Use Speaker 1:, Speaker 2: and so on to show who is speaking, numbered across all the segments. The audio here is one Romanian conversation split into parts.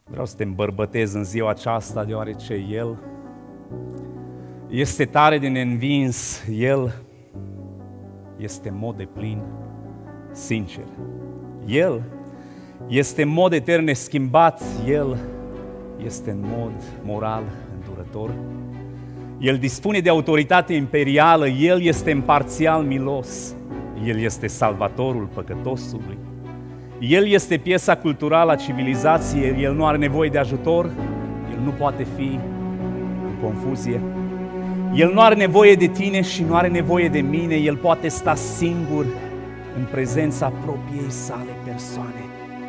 Speaker 1: Vreau să te îmbărbătez în ziua aceasta, deoarece El este tare de neînvins, El este în mod deplin sincer. El este în mod etern neschimbat, El este în mod moral îndurător. El dispune de autoritate imperială, El este imparțial milos, El este salvatorul păcătosului. El este piesa culturală a civilizației, El nu are nevoie de ajutor, El nu poate fi în confuzie. El nu are nevoie de tine și nu are nevoie de mine, El poate sta singur în prezența propriei sale persoane.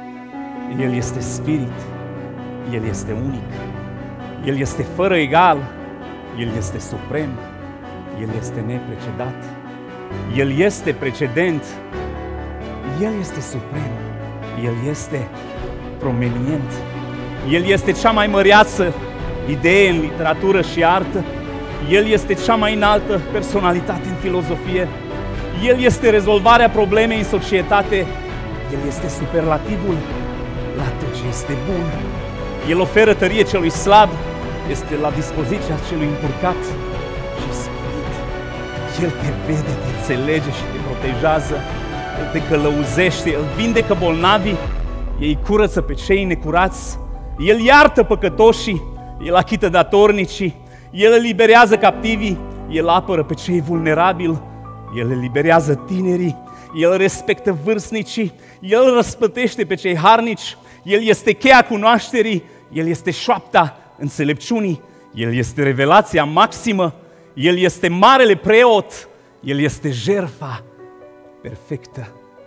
Speaker 1: El este spirit, El este unic, El este fără egal, El este suprem, El este neprecedat, El este precedent, El este suprem, El este prominent, El este cea mai măreață idee în literatură și artă, El este cea mai înaltă personalitate în filozofie, El este rezolvarea problemei în societate, El este superlativul la tot ce este bun, El oferă tărie celui slab, este la dispoziția celui încurcat și spirit. El te vede, te înțelege și te protejează, El te călăuzește, El vindecă bolnavii, ei curăță pe cei necurați, El iartă păcătoșii, El achită datornicii, El eliberează captivii, El apără pe cei vulnerabili, El eliberează tinerii, El respectă vârstnicii, El răsplătește pe cei harnici, El este cheia cunoașterii, El este șoapta înțelepciunii, El este revelația maximă, El este marele preot, El este jertfa perfectă.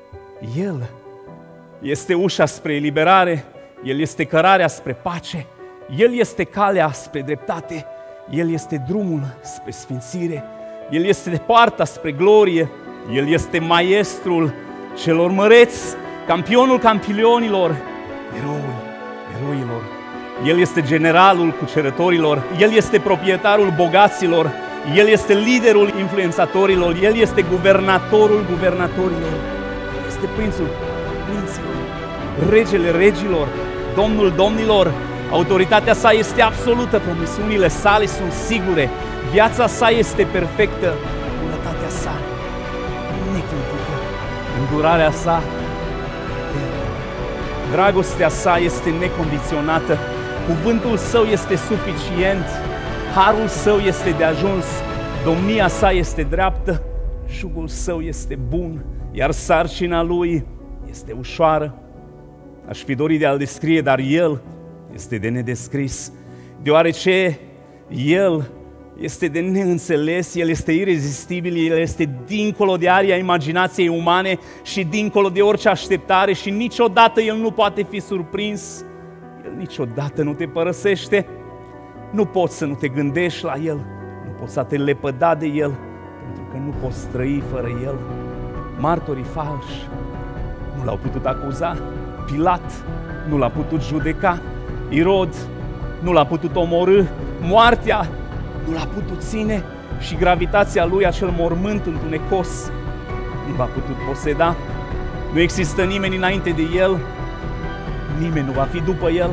Speaker 1: El este ușa spre eliberare, El este cărarea spre pace, El este calea spre dreptate, El este drumul spre sfințire, El este poarta spre glorie, El este maestrul celor măreți, campionul campionilor, eroul eroilor. El este generalul cucerătorilor, El este proprietarul bogaților, El este liderul influențatorilor, El este guvernatorul guvernatorilor, El este prințul prinților, regele regilor, domnul domnilor. Autoritatea sa este absolută, promisiunile sale sunt sigure, viața sa este perfectă, bunătatea sa neclintită, îndurarea sa eternă, dragostea sa este necondiționată, cuvântul său este suficient, harul său este de ajuns, domnia sa este dreaptă, jugul său este bun, iar sarcina lui este ușoară. Aș fi dorit de a-l descrie, dar el este de nedescris, deoarece El este de neînțeles, El este irezistibil, El este dincolo de aria imaginației umane și dincolo de orice așteptare și niciodată El nu poate fi surprins, El niciodată nu te părăsește, nu poți să nu te gândești la El, nu poți să te lepăda de El, pentru că nu poți trăi fără El. Martorii falși nu L-au putut acuza, Pilat nu L-a putut judeca, Irod nu L-a putut omorî, moartea nu L-a putut ține și gravitația lui, acel mormânt întunecos, nu L-a putut poseda. Nu există nimeni înainte de El, nimeni nu va fi după El,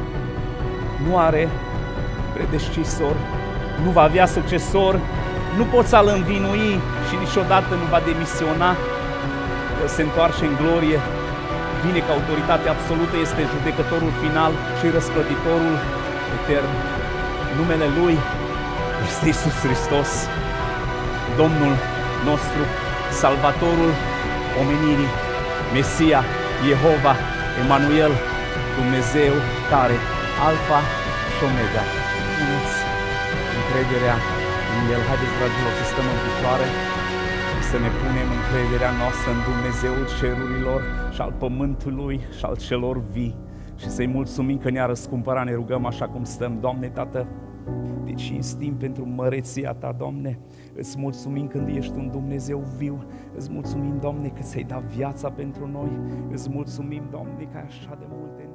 Speaker 1: nu are predecesoror, nu va avea succesor, nu poți să-L învinui și niciodată nu va demisiona. El se întoarce în glorie, vine ca autoritate absolută, este judecătorul final și răsplătitorul etern. Numele Lui este Iisus Hristos, Domnul nostru, Salvatorul omenirii, Mesia, Jehova, Emanuel, Dumnezeu tare, Alfa și Omega. Puneți încrederea în El. Haideți, dragilor, să stăm în picioare și să ne punem încrederea noastră în Dumnezeul cerurilor și al pământului și al celor vii și să-i mulțumim că ne-a răscumpărat. Ne rugăm așa cum stăm. Doamne, Tată, te cinstim pentru măreția Ta, Doamne. Îți mulțumim când ești un Dumnezeu viu. Îți mulțumim, Doamne, că ți-ai dat viața pentru noi. Îți mulțumim, Doamne, că ai așa de multe